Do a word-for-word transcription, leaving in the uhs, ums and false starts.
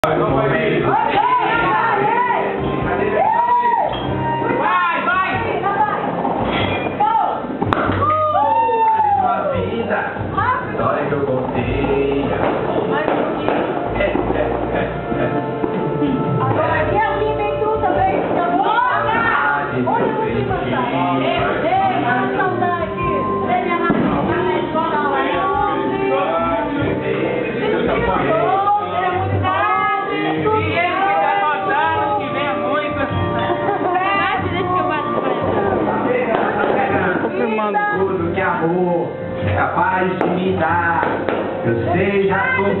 Vai, vai! Uma vida, história que eu contei. É, é, é, é. Agora aqui alguém vem tu também, olha! Olha o que você ei, a saudade! Vem minha mãe, na escola, Tudo que amor é capaz de me dar, eu sei já tô